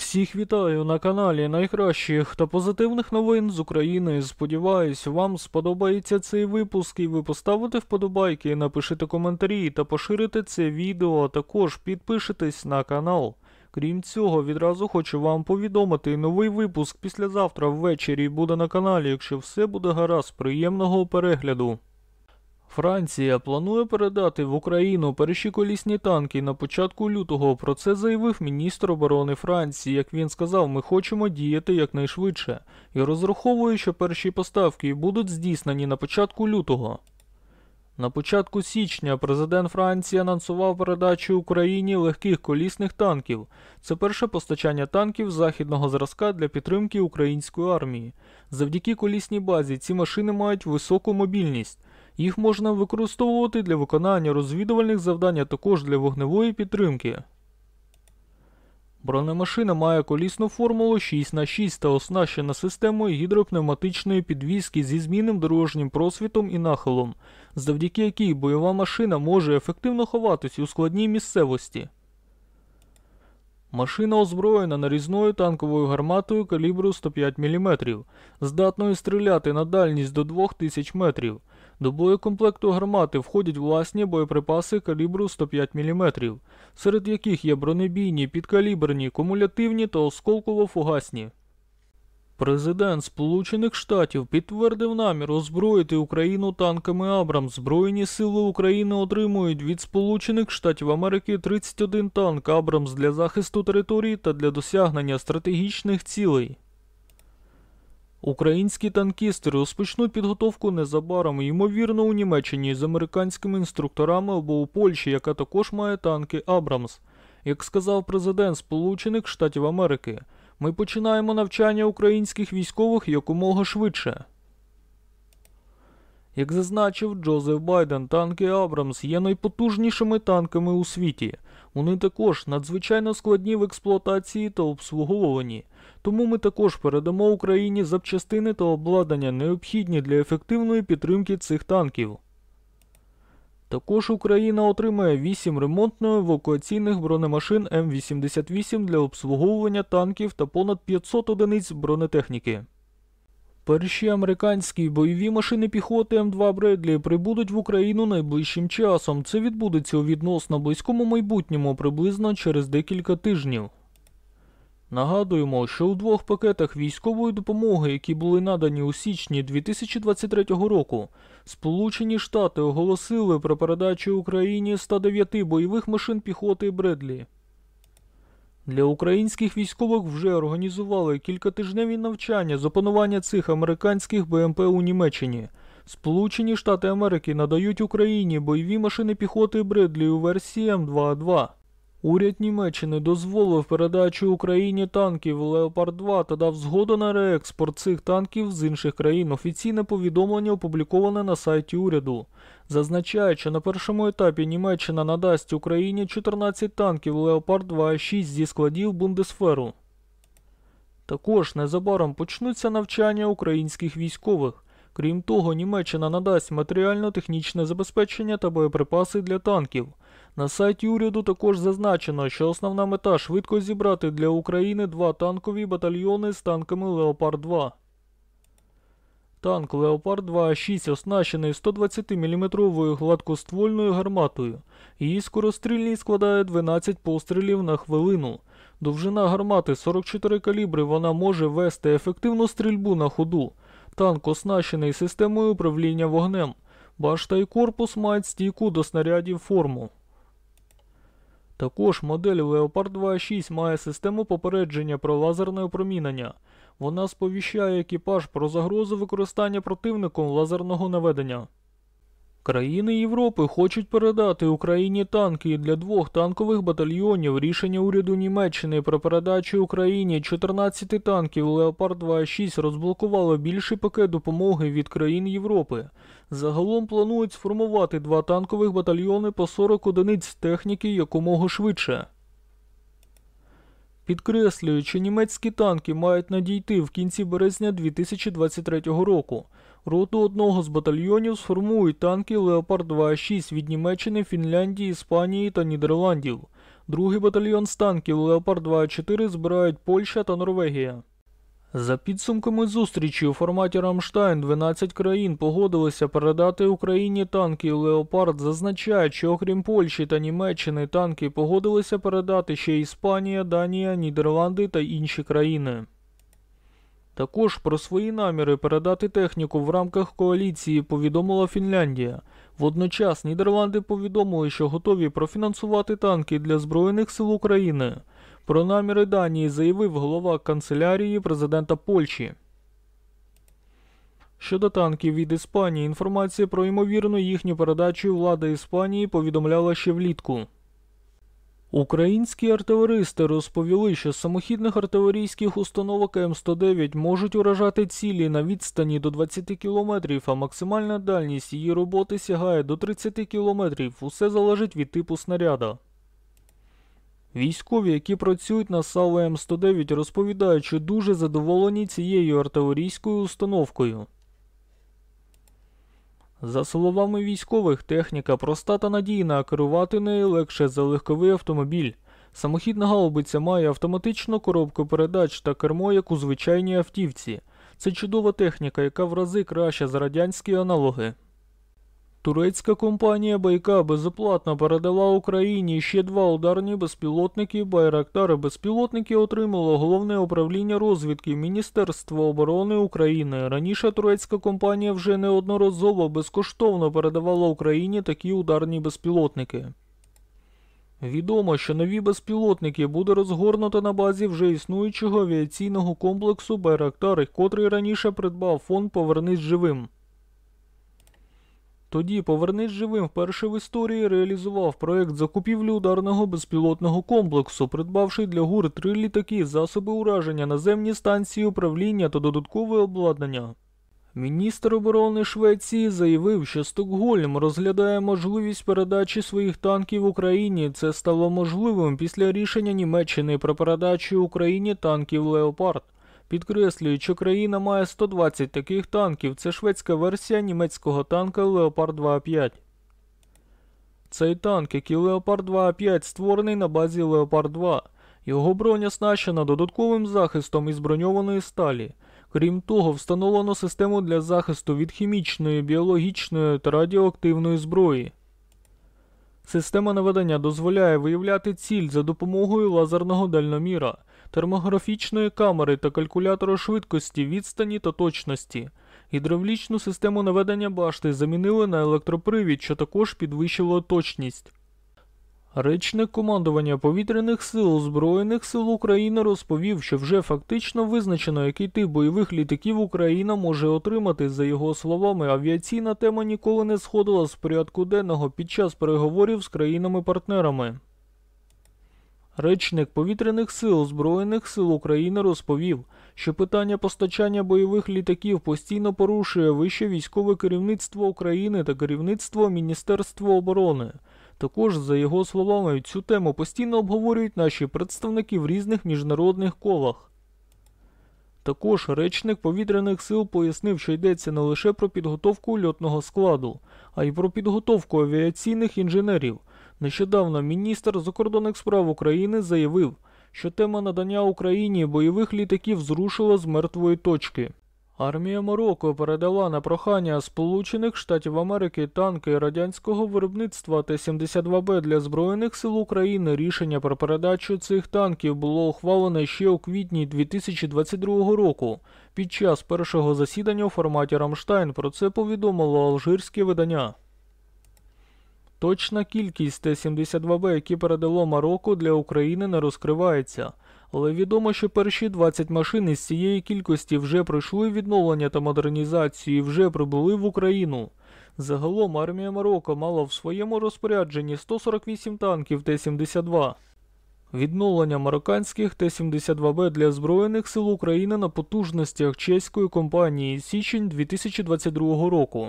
Всіх вітаю на каналі найкращих та позитивних новин з України. Сподіваюсь, вам сподобається цей випуск і ви поставите вподобайки, напишите коментарі та поширите це відео, а також підпишитесь на канал. Крім цього, відразу хочу вам повідомити, новий випуск післязавтра ввечері буде на каналі, якщо все буде гаразд. Приємного перегляду. Франція планує передати в Україну перші колісні танки на початку лютого. Про це заявив міністр оборони Франції. Як він сказав, ми хочемо діяти якнайшвидше. І розраховую, що перші поставки будуть здійснені на початку лютого. На початку січня президент Франції анонсував передачу Україні легких колісних танків. Це перше постачання танків західного зразка для підтримки української армії. Завдяки колісній базі ці машини мають високу мобільність. Їх можна використовувати для виконання розвідувальних завдань, а також для вогневої підтримки. Бронемашина має колісну формулу 6х6 та оснащена системою гідропневматичної підвіски зі змінним дорожнім просвітом і нахилом, завдяки якій бойова машина може ефективно ховатись у складній місцевості. Машина озброєна нарізною танковою гарматою калібру 105 мм, здатною стріляти на дальність до 2000 метрів. До боєкомплекту гармати входять власні боєприпаси калібру 105 мм, серед яких є бронебійні, підкаліберні, кумулятивні та осколково-фугасні. Президент Сполучених Штатів підтвердив намір озброїти Україну танками «Абрамс». Збройні сили України отримують від Сполучених Штатів Америки 31 танк «Абрамс» для захисту територій та для досягнення стратегічних цілей. Українські танкісти розпочнуть підготовку незабаром, ймовірно, у Німеччині з американськими інструкторами або у Польщі, яка також має танки «Абрамс». Як сказав президент Сполучених Штатів Америки, ми починаємо навчання українських військових якомога швидше. Як зазначив Джозеф Байден, танки «Абрамс» є найпотужнішими танками у світі. Вони також надзвичайно складні в експлуатації та обслуговуванні. Тому ми також передамо Україні запчастини та обладнання, необхідні для ефективної підтримки цих танків. Також Україна отримає 8 ремонтно-евакуаційних бронемашин М88 для обслуговування танків та понад 500 одиниць бронетехніки. Перші американські бойові машини піхоти М2 Бредлі прибудуть в Україну найближчим часом. Це відбудеться у відносно близькому майбутньому, приблизно через декілька тижнів. Нагадуємо, що у двох пакетах військової допомоги, які були надані у січні 2023 року, Сполучені Штати оголосили про передачу Україні 109 бойових машин піхоти Бредлі. Для українських військових вже організували кількатижневі навчання з опанування цих американських БМП у Німеччині. Сполучені Штати Америки надають Україні бойові машини піхоти Бредлі у версії М2А2. Уряд Німеччини дозволив передачу Україні танків Леопард-2 та дав згоду на реекспорт цих танків з інших країн. Офіційне повідомлення опубліковане на сайті уряду. Зазначає, що на першому етапі Німеччина надасть Україні 14 танків Леопард-2А6 зі складів Бундесферу. Також незабаром почнуться навчання українських військових. Крім того, Німеччина надасть матеріально-технічне забезпечення та боєприпаси для танків. На сайті уряду також зазначено, що основна мета – швидко зібрати для України 2 танкові батальйони з танками Леопард-2. Танк Леопард-2А6 оснащений 120-мм гладкоствольною гарматою. Її скорострільність складає 12 пострілів на хвилину. Довжина гармати 44 калібри, вона може вести ефективну стрільбу на ходу. Танк оснащений системою управління вогнем. Башта і корпус мають стійку до снарядів форму. Також модель Леопард-2А6 має систему попередження про лазерне опромінення. Вона сповіщає екіпаж про загрозу використання противником лазерного наведення. Країни Європи хочуть передати Україні танки для 2 танкових батальйонів. Рішення уряду Німеччини про передачу Україні 14 танків Леопард-2А6 розблокувало більший пакет допомоги від країн Європи. Загалом планують сформувати 2 танкових батальйони по 40 одиниць техніки якомога швидше. Підкреслюю, що німецькі танки мають надійти в кінці березня 2023 року. Роту одного з батальйонів сформують танки Леопард-2А6 від Німеччини, Фінляндії, Іспанії та Нідерландів. Другий батальйон з танків Леопард 2А4 збирають Польща та Норвегія. За підсумками зустрічі у форматі Рамштайн 12 країн погодилися передати Україні танки Леопард. Зазначають, що окрім Польщі та Німеччини танки погодилися передати ще Іспанія, Данія, Нідерланди та інші країни. Також про свої наміри передати техніку в рамках коаліції повідомила Фінляндія. Водночас Нідерланди повідомили, що готові профінансувати танки для Збройних сил України. Про наміри Данії заявив голова канцелярії президента Польщі. Щодо танків від Іспанії, інформація про ймовірну їхню передачу влада Іспанії повідомляла ще влітку. Українські артилеристи розповіли, що з самохідних артилерійських установок М109 можуть уражати цілі на відстані до 20 км, а максимальна дальність її роботи сягає до 30 км. Усе залежить від типу снаряда. Військові, які працюють на САУ М109, розповідають, що дуже задоволені цією артилерійською установкою. За словами військових, техніка проста та надійна, а керувати нею легше за легковий автомобіль. Самохідна гаубиця має автоматичну коробку передач та кермо, як у звичайній автівці. Це чудова техніка, яка в рази краща за радянські аналоги. Турецька компанія «Байка» безоплатно передала Україні ще 2 ударні безпілотники «Байрактар». Безпілотники отримало Головне управління розвідки Міністерства оборони України. Раніше турецька компанія вже неодноразово безкоштовно передавала Україні такі ударні безпілотники. Відомо, що нові безпілотники буде розгорнуто на базі вже існуючого авіаційного комплексу «Байрактар», котрий раніше придбав фонд «Повернись живим». Тоді «Повернись живим» вперше в історії реалізував проект закупівлі ударного безпілотного комплексу, придбавши для ГУР 3 літаки, засоби ураження, наземні станції управління та додаткове обладнання. Міністр оборони Швеції заявив, що Стокгольм розглядає можливість передачі своїх танків Україні. Це стало можливим після рішення Німеччини про передачу Україні танків «Леопард». Підкреслюють, що країна має 120 таких танків. Це шведська версія німецького танка Леопард 2А5. Цей танк, як і Леопард 2А5, створений на базі Леопард 2. Його броня оснащена додатковим захистом із броньованої сталі. Крім того, встановлено систему для захисту від хімічної, біологічної та радіоактивної зброї. Система наведення дозволяє виявляти ціль за допомогою лазерного дальноміра, термографічної камери та калькулятора швидкості, відстані та точності. Гідравлічну систему наведення башти замінили на електропривід, що також підвищило точність. Речник командування Повітряних сил Збройних сил України розповів, що вже фактично визначено, який тип бойових літаків Україна може отримати. За його словами, авіаційна тема ніколи не сходила з порядку денного під час переговорів з країнами-партнерами. Речник Повітряних сил Збройних сил України розповів, що питання постачання бойових літаків постійно порушує вище військове керівництво України та керівництво Міністерства оборони. Також, за його словами, цю тему постійно обговорюють наші представники в різних міжнародних колах. Також речник Повітряних сил пояснив, що йдеться не лише про підготовку льотного складу, а й про підготовку авіаційних інженерів. Нещодавно міністр закордонних справ України заявив, що тема надання Україні бойових літаків зрушила з мертвої точки. Армія Марокко передала на прохання Сполучених Штатів Америки танки радянського виробництва Т-72Б для Збройних сил України. Рішення про передачу цих танків було ухвалене ще у квітні 2022 року, під час першого засідання у форматі Рамштайн. Про це повідомило алжирське видання. Точна кількість Т-72Б, які передало Марокко, для України не розкривається. Але відомо, що перші 20 машин із цієї кількості вже пройшли відновлення та модернізацію і вже прибули в Україну. Загалом армія Марокко мала в своєму розпорядженні 148 танків Т-72. Відновлення марокканських Т-72Б для Збройних сил України на потужностях чеської компанії січень 2022 року.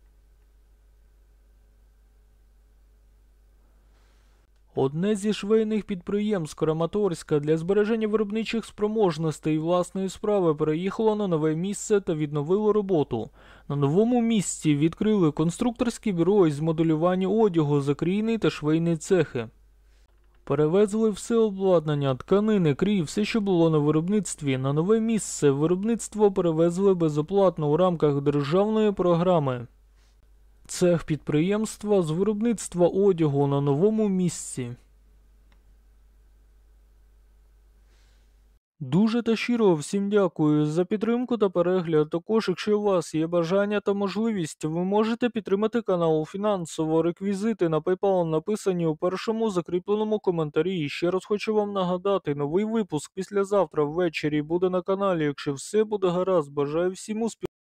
Одне зі швейних підприємств Краматорська для збереження виробничих спроможностей власної справи переїхало на нове місце та відновило роботу. На новому місці відкрили конструкторське бюро із моделювання одягу, закрійний та швейний цехи. Перевезли все обладнання, тканини, крій, все, що було на виробництві, на нове місце. Виробництво перевезли безоплатно у рамках державної програми. Цех підприємства з виробництва одягу на новому місці. Дуже та щиро всім дякую за підтримку та перегляд. Також, якщо у вас є бажання та можливість, ви можете підтримати канал фінансово. Реквізити на PayPal написані у першому закріпленому коментарі. І ще раз хочу вам нагадати, новий випуск післязавтра ввечері буде на каналі. Якщо все буде гаразд, бажаю всім успіху.